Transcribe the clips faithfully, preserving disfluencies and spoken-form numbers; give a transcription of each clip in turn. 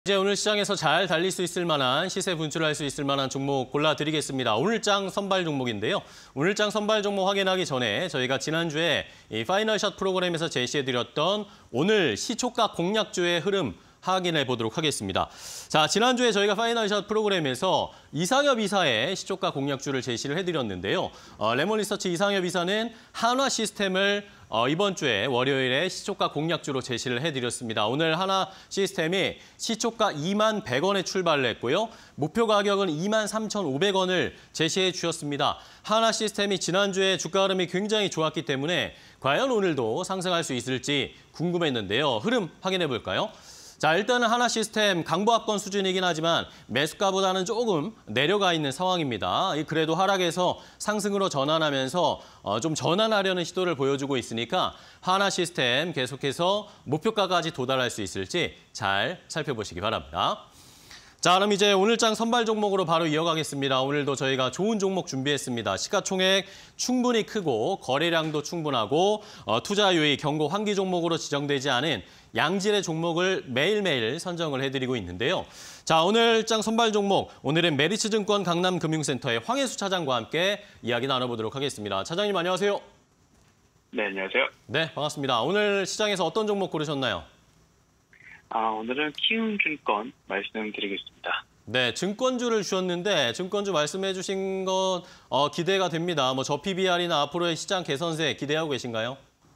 이제 오늘 시장에서 잘 달릴 수 있을 만한 시세 분출할 수 있을 만한 종목 골라드리겠습니다. 오늘장 선발 종목인데요. 오늘장 선발 종목 확인하기 전에 저희가 지난주에 이 파이널샷 프로그램에서 제시해드렸던 오늘 시초가 공략주의 흐름 확인해 보도록 하겠습니다. 자, 지난주에 저희가 파이널샷 프로그램에서 이상엽 이사의 시초가 공략주를 제시를 해드렸는데요. 어, 레몬리서치 이상엽 이사는 한화 시스템을 어, 이번 주에 월요일에 시초가 공략주로 제시를 해드렸습니다. 오늘 한화 시스템이 시초가 이만 백 원에 출발을 했고요. 목표 가격은 이만 삼천오백 원을 제시해 주셨습니다. 한화 시스템이 지난주에 주가 흐름이 굉장히 좋았기 때문에 과연 오늘도 상승할 수 있을지 궁금했는데요. 흐름 확인해 볼까요? 자, 일단은 한화 시스템 강보합권 수준이긴 하지만 매수가보다는 조금 내려가 있는 상황입니다. 그래도 하락에서 상승으로 전환하면서 어, 좀 전환하려는 시도를 보여주고 있으니까 한화 시스템 계속해서 목표가까지 도달할 수 있을지 잘 살펴보시기 바랍니다. 자, 그럼 이제 오늘장 선발 종목으로 바로 이어가겠습니다. 오늘도 저희가 좋은 종목 준비했습니다. 시가총액 충분히 크고 거래량도 충분하고 어, 투자 유의 경고 환기 종목으로 지정되지 않은 양질의 종목을 매일매일 선정을 해드리고 있는데요. 자, 오늘장 선발 종목, 오늘은 메리츠증권 강남금융센터의 황혜수 차장과 함께 이야기 나눠보도록 하겠습니다. 차장님 안녕하세요. 네, 안녕하세요. 네, 반갑습니다. 오늘 시장에서 어떤 종목 고르셨나요? 아, 오늘은 키움증권 말씀드리겠습니다. 네, 증권주를 주셨는데 증권주 말씀해 주신 것 어, 기대가 됩니다. 뭐 저 피비알이나 앞으로의 시장 개선세 기대하고 계신가요?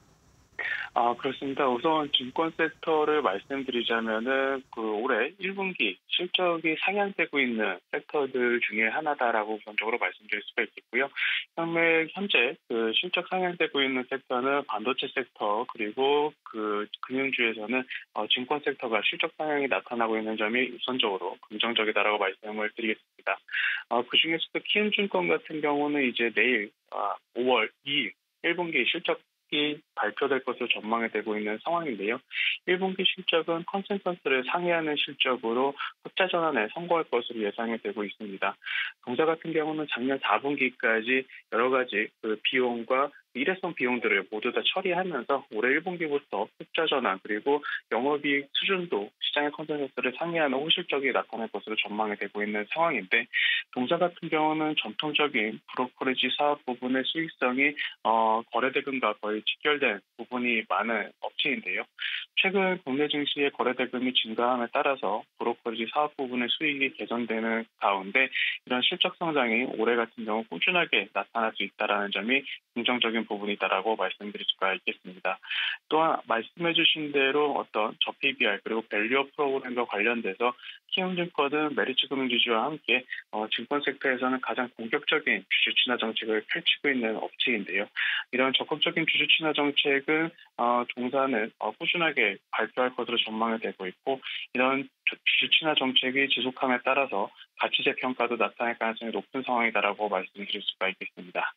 아, 그렇습니다. 우선 증권 섹터를 말씀드리자면은 그 올해 일 분기 실적이 상향되고 있는 섹터들 중에 하나다라고 우선적으로 말씀드릴 수가 있겠고요. 현재 현재 그 실적 상향되고 있는 섹터는 반도체 섹터 그리고 그 금융주에서는 어, 증권 섹터가 실적 상향이 나타나고 있는 점이 우선적으로 긍정적이다라고 말씀을 드리겠습니다. 어, 그 중에서도 키움증권 같은 경우는 이제 내일 아, 오월 이일 일 분기 실적 이 발표될 것으로 전망이 되고 있는 상황인데요. 일 분기 실적은 컨센서스를 상회하는 실적으로 흑자 전환에 성공할 것으로 예상이 되고 있습니다. 동사 같은 경우는 작년 사 분기까지 여러 가지 그 비용과 일회성 비용들을 모두 다 처리하면서 올해 일 분기부터 흑자 전환 그리고 영업이익 수준도 시장의 컨센서스를 상회하는 호실적이 나타날 것으로 전망이 되고 있는 상황인데 동사 같은 경우는 전통적인 브로커리지 사업 부분의 수익성이 어, 거래대금과 거의 직결된 부분이 많은 업체인데요. 최근 국내 증시의 거래대금이 증가함에 따라서 브로커리지 사업 부분의 수익이 개선되는 가운데 이런 실적 성장이 올해 같은 경우 꾸준하게 나타날 수 있다는 점이 긍정적인 부분이다라고 말씀드릴 수가 있겠습니다. 또한 말씀해 주신 대로 어떤 저피비알 그리고 밸류업 프로그램과 관련돼서 키움증권은 메리츠금융지주와 함께 어, 증권 섹터에서는 가장 공격적인 주주 친화 정책을 펼치고 있는 업체인데요. 이런 적극적인 주주 친화 정책은 어, 동사는 어, 꾸준하게 발표할 것으로 전망이 되고 있고 이런 주주 친화 정책이 지속함에 따라서 가치재 평가도 나타날 가능성이 높은 상황이다라고 말씀드릴 수가 있겠습니다.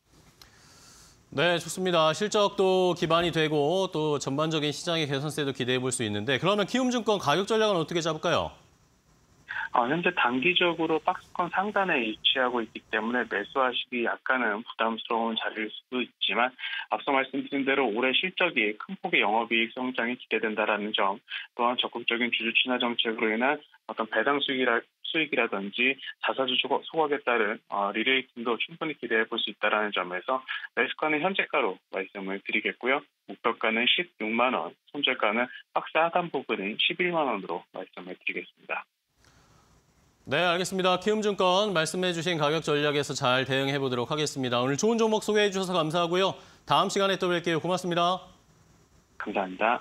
네, 좋습니다. 실적도 기반이 되고 또 전반적인 시장의 개선세도 기대해 볼 수 있는데 그러면 키움증권 가격 전략은 어떻게 잡을까요? 어, 현재 단기적으로 박스권 상단에 위치하고 있기 때문에 매수하시기 약간은 부담스러운 자리일 수도 있지만 앞서 말씀드린 대로 올해 실적이 큰 폭의 영업이익 성장이 기대된다는 점 또한 적극적인 주주 친화 정책으로 인한 어떤 배당 수익이라, 수익이라든지 자사주 소각에 따른 어, 리레이팅도 충분히 기대해 볼 수 있다는 점에서 매수가는 현재가로 말씀을 드리겠고요. 목표가는 십육만 원, 손절가는 박스 하단 부분인 십일만 원으로 말씀을 드리겠습니다. 네, 알겠습니다. 키움증권 말씀해 주신 가격 전략에서 잘 대응해 보도록 하겠습니다. 오늘 좋은 종목 소개해 주셔서 감사하고요. 다음 시간에 또 뵐게요. 고맙습니다. 감사합니다.